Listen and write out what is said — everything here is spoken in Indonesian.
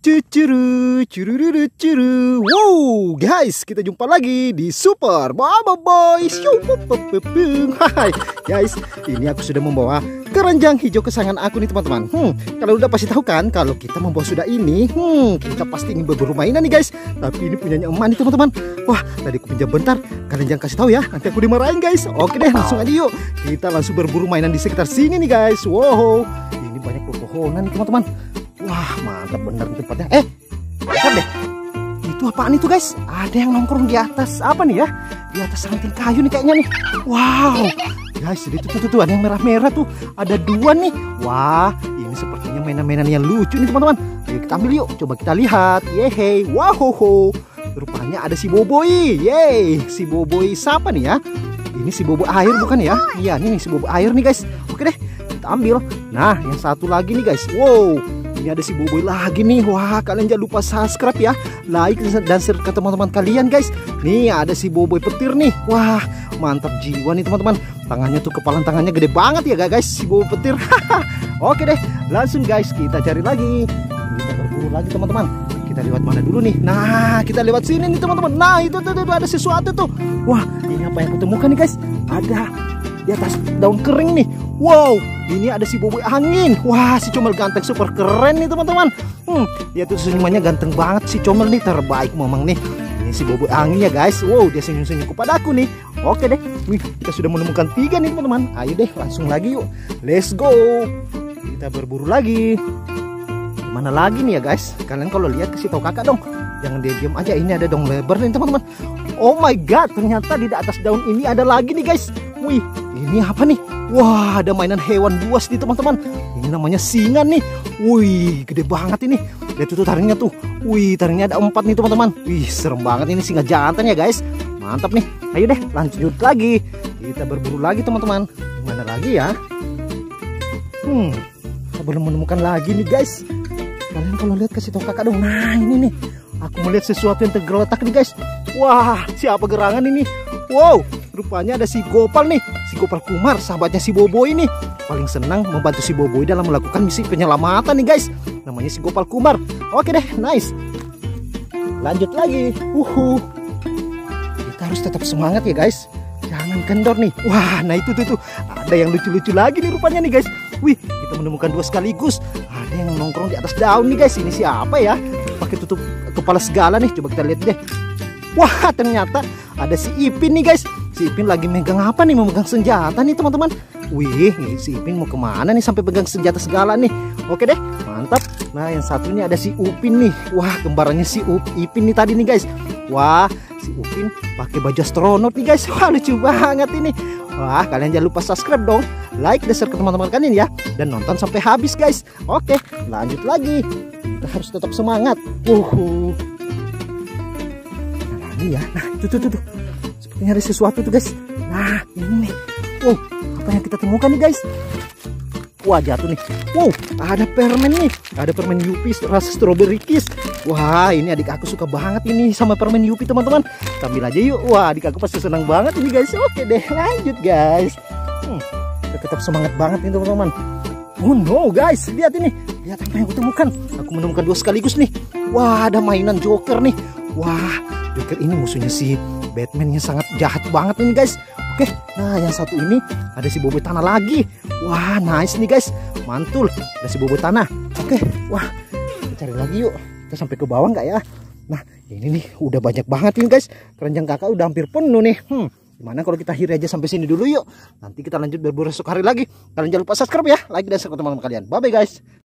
Cucuru, cururu, curu. Wow, guys, kita jumpa lagi di Super Bobo Boys. Hai, guys, ini aku sudah membawa keranjang hijau kesayangan aku nih teman-teman. Kalau udah pasti tahu kan, kalau kita membawa sudah ini, kita pasti ingin berburu mainan nih guys. Tapi ini punyanya emak nih teman-teman. Wah, tadi aku pinjam bentar. Kalian jangan kasih tahu ya, nanti aku dimarahin guys. Oke deh, langsung aja yuk. Kita langsung berburu mainan di sekitar sini nih guys. Wow, ini banyak pepohonan nih teman-teman. Wah, mantap bener tempatnya. Lihat deh. Itu apaan itu guys? Ada yang nongkrong di atas apa nih ya? Di atas ranting kayu nih kayaknya nih. Wow. Guys, jadi tuh ada yang merah-merah tuh. Ada dua nih. Wah, ini sepertinya mainan-mainan yang lucu nih teman-teman. Ayo kita ambil yuk. Coba kita lihat. Yeay. Wow. Rupanya ada si Boboy. Yeay. Si Boboy siapa nih ya? Ini si Boboy air bukan ya? Iya, ini si Boboy air nih guys. Oke deh, kita ambil. Nah, yang satu lagi nih guys. Wow. Ini ada si Boboy lagi nih. Wah, kalian jangan lupa subscribe ya, like dan share ke teman-teman kalian guys. Nih ada si Boboy petir nih. Wah, mantap jiwa nih teman-teman. Tangannya tuh, kepalan tangannya gede banget ya guys, si Boboy petir. Oke deh, langsung guys kita cari lagi. Kita berburu lagi teman-teman. Kita lewat mana dulu nih? Nah, kita lewat sini nih teman-teman. Nah, itu ada sesuatu tuh. Wah, ini apa yang kutemukan nih guys? Ada di atas daun kering nih. Wow, ini ada si Boboy angin. Wah, si Comel ganteng super keren nih teman-teman. Dia tuh senyumannya ganteng banget si Comel nih, terbaik memang nih. Ini si Boboy angin ya guys. Wow, dia senyum-senyum kepada aku nih. Oke deh, kita sudah menemukan 3 nih teman-teman. Ayo deh, langsung lagi yuk. Let's go. Kita berburu lagi. Mana lagi nih ya guys? Kalian kalau lihat kasih tahu kakak dong. Jangan diam aja. Ini ada daun lebar nih teman-teman. Oh my god, ternyata di atas daun ini ada lagi nih guys. Wih, ini apa nih? Wah, ada mainan hewan buas nih teman-teman. Ini namanya singa nih. Wih, gede banget ini. Lihat tuh taringnya tuh. Wih, taringnya ada 4 nih teman-teman. Wih, serem banget ini singa jantan ya guys. Mantap nih. Ayo deh, lanjut lagi. Kita berburu lagi teman-teman. Mana lagi ya? Kita belum menemukan lagi nih guys. Kalian kalau lihat kasih tahu kakak dong. Nah, ini nih. Aku melihat sesuatu yang tergeletak nih guys. Wah, siapa gerangan ini? Wow, rupanya ada si Gopal nih. Si Gopal Kumar, sahabatnya si Boboy ini. Paling senang membantu si Boboy dalam melakukan misi penyelamatan nih guys. Namanya si Gopal Kumar. Oke deh, nice. Lanjut lagi. Kita harus tetap semangat ya guys. Jangan kendor nih. Wah, nah itu tuh. Ada yang lucu-lucu lagi nih rupanya nih guys. Wih, kita menemukan 2 sekaligus. Ada yang nongkrong di atas daun nih guys. Ini siapa ya? Pakai tutup kepala segala nih. Coba kita lihat deh. Wah, ternyata ada si Ipin nih guys. Si Ipin lagi megang apa nih? Memegang senjata nih teman-teman. Wih, si Ipin mau kemana nih sampai pegang senjata segala nih? Oke deh, mantap. Nah, yang satu ini ada si Upin nih. Wah, kembarannya si Ipin nih tadi nih guys. Wah, si Upin pakai baju astronot nih guys. Wah, lucu banget ini. Wah, kalian jangan lupa subscribe dong, like dan share ke teman-teman kalian ya, dan nonton sampai habis guys. Oke, lanjut lagi. Kita harus tetap semangat. Ya, nah itu tuh sepertinya ada sesuatu tuh guys. Nah ini nih. Wow, apa yang kita temukan nih guys? Wah, jatuh nih. Wow, ada permen nih. Ada permen Yupi rasa strawberry kiss. Wah, ini adik aku suka banget ini sama permen Yupi teman-teman. Kita ambil aja yuk. Wah, adik aku pasti senang banget ini guys. Oke deh, lanjut guys. Kita tetap semangat banget nih teman-teman. Oh no guys, lihat ini. Lihat apa yang aku temukan. Aku menemukan 2 sekaligus nih. Wah, ada mainan Joker nih. Wah, Joker ini musuhnya si Batman yang sangat jahat banget nih guys. Oke, nah yang satu ini ada si Boboy tanah lagi. Wah, nice nih guys. Mantul, ada si Boboy tanah. Oke, wah, kita cari lagi yuk. Kita sampai ke bawah nggak ya? Nah, ini nih udah banyak banget nih guys. Keranjang kakak udah hampir penuh nih. Gimana kalau kita akhiri aja sampai sini dulu yuk. Nanti kita lanjut berburu esok hari lagi. Kalian jangan lupa subscribe ya, like dan share ke teman-teman kalian. Bye bye guys.